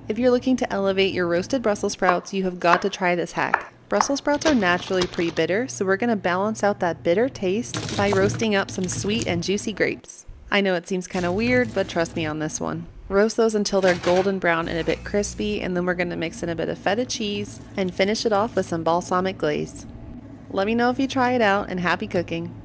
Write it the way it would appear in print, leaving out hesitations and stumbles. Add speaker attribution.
Speaker 1: If you're looking to elevate your roasted Brussels sprouts, you have got to try this hack. Brussels sprouts are naturally pretty bitter, so we're going to balance out that bitter taste by roasting up some sweet and juicy grapes. I know it seems kind of weird, but trust me on this one. Roast those until they're golden brown and a bit crispy, and then we're going to mix in a bit of feta cheese and finish it off with some balsamic glaze. Let me know if you try it out, and happy cooking!